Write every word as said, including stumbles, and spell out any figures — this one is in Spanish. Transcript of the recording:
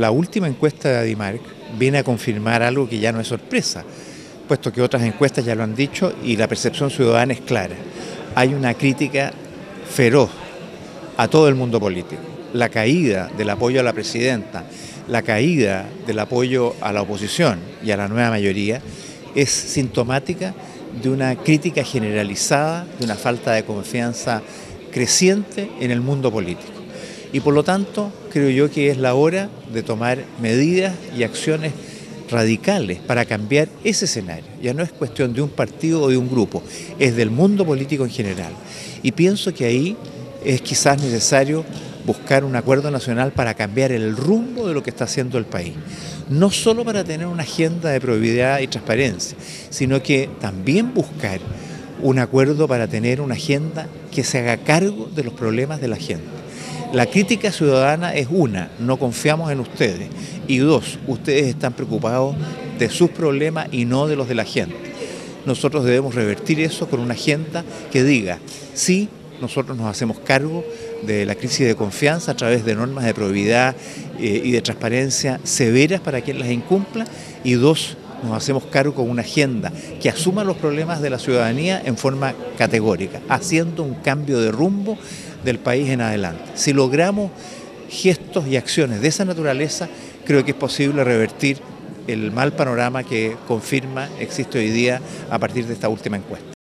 La última encuesta de Adimark viene a confirmar algo que ya no es sorpresa, puesto que otras encuestas ya lo han dicho y la percepción ciudadana es clara. Hay una crítica feroz a todo el mundo político. La caída del apoyo a la presidenta, la caída del apoyo a la oposición y a la nueva mayoría es sintomática de una crítica generalizada, de una falta de confianza creciente en el mundo político. Y por lo tanto, creo yo que es la hora de tomar medidas y acciones radicales para cambiar ese escenario. Ya no es cuestión de un partido o de un grupo, es del mundo político en general. Y pienso que ahí es quizás necesario buscar un acuerdo nacional para cambiar el rumbo de lo que está haciendo el país. No solo para tener una agenda de probidad y transparencia, sino que también buscar un acuerdo para tener una agenda que se haga cargo de los problemas de la gente. La crítica ciudadana es una, no confiamos en ustedes, y dos, ustedes están preocupados de sus problemas y no de los de la gente. Nosotros debemos revertir eso con una agenda que diga, sí, nosotros nos hacemos cargo de la crisis de confianza a través de normas de probidad eh, y de transparencia severas para quien las incumpla, y dos, nos hacemos cargo con una agenda que asuma los problemas de la ciudadanía en forma categórica, haciendo un cambio de rumbo del país en adelante. Si logramos gestos y acciones de esa naturaleza, creo que es posible revertir el mal panorama que confirma existe hoy día a partir de esta última encuesta.